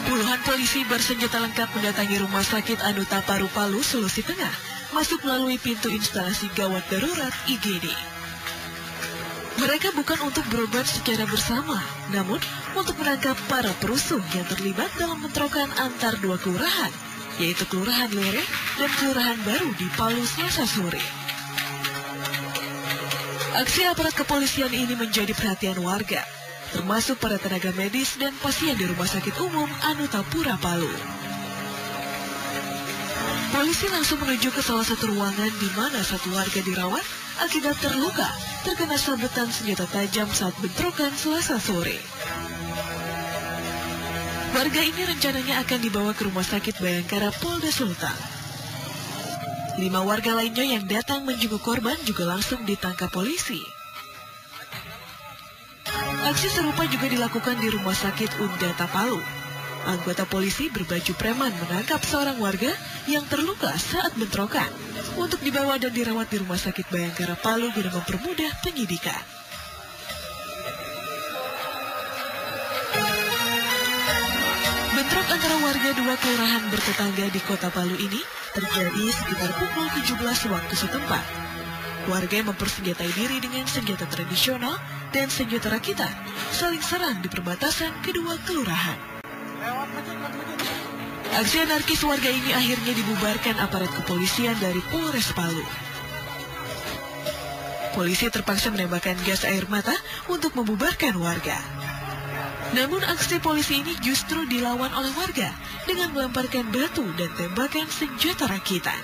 Puluhan polisi bersenjata lengkap mendatangi Rumah Sakit Anuta Paru Palu, Sulawesi Tengah, masuk melalui pintu instalasi gawat darurat IGD. Mereka bukan untuk berobat secara bersama, namun untuk menangkap para perusuh yang terlibat dalam bentrokan antar dua kelurahan, yaitu Kelurahan Lere dan Kelurahan Baru di Palu, Selasa sore. Aksi aparat kepolisian ini menjadi perhatian warga, termasuk para tenaga medis dan pasien di Rumah Sakit Umum Anuta Pura Palu. Polisi langsung menuju ke salah satu ruangan di mana satu warga dirawat akibat terluka terkena sabetan senjata tajam saat bentrokan Selasa sore. Warga ini rencananya akan dibawa ke Rumah Sakit Bayangkara Polda Sultan. 5 warga lainnya yang datang menjenguk korban juga langsung ditangkap polisi. Aksi serupa juga dilakukan di Rumah Sakit Undata Palu. Anggota polisi berbaju preman menangkap seorang warga yang terluka saat bentrokan untuk dibawa dan dirawat di Rumah Sakit Bayangkara Palu guna mempermudah penyidikan. Bentrok antara warga dua kelurahan bertetangga di Kota Palu ini terjadi sekitar pukul 17 waktu setempat. Warga yang mempersenjatai diri dengan senjata tradisional dan senjata rakitan saling serang di perbatasan kedua kelurahan. Aksi anarkis warga ini akhirnya dibubarkan aparat kepolisian dari Polres Palu. Polisi terpaksa menembakkan gas air mata untuk membubarkan warga. Namun aksi polisi ini justru dilawan oleh warga dengan melemparkan batu dan tembakan senjata rakitan.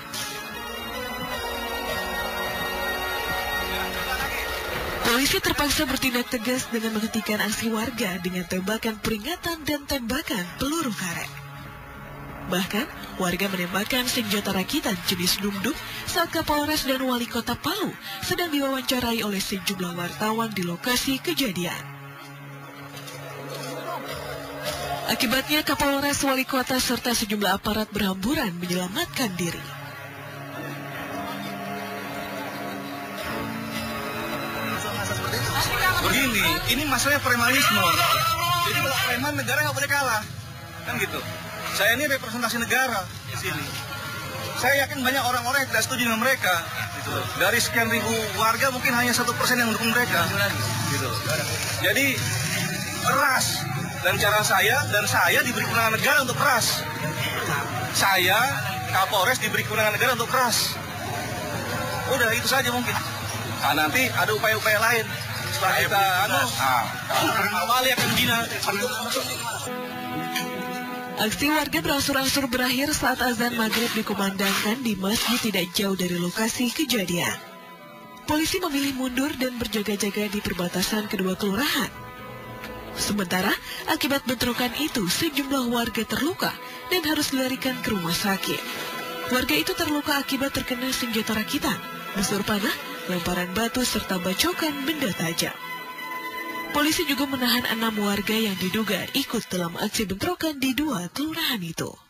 Polisi terpaksa bertindak tegas dengan menghentikan aksi warga dengan tembakan peringatan dan tembakan peluru karet. Bahkan, warga menembakkan senjata rakitan jenis dumdum saat Kapolres dan Wali Kota Palu sedang diwawancarai oleh sejumlah wartawan di lokasi kejadian. Akibatnya Kapolres, Wali Kota, serta sejumlah aparat berhamburan menyelamatkan diri. Begini, ini masalahnya premanisme. Jadi kalau preman negara nggak boleh kalah, kan gitu. Saya ini representasi negara di sini. Saya yakin banyak orang-orang yang tidak setuju dengan mereka. Gitu. Dari sekian ribu warga mungkin hanya 1% yang mendukung mereka. Gitu. Jadi keras. Dan cara saya diberi kewenangan negara untuk keras. Saya, Kapolres, diberi kewenangan negara untuk keras. Udah itu saja mungkin. Nah, nanti ada upaya-upaya lain. Setelah kita awali akan dina. Aksi warga berangsur-angsur berakhir saat azan maghrib dikumandangkan di masjid tidak jauh dari lokasi kejadian. Polisi memilih mundur dan berjaga-jaga di perbatasan kedua kelurahan. Sementara, akibat bentrokan itu, sejumlah warga terluka dan harus dilarikan ke rumah sakit. Warga itu terluka akibat terkena senjata rakitan, busur panah, lemparan batu, serta bacokan benda tajam. Polisi juga menahan 6 warga yang diduga ikut dalam aksi bentrokan di dua kelurahan itu.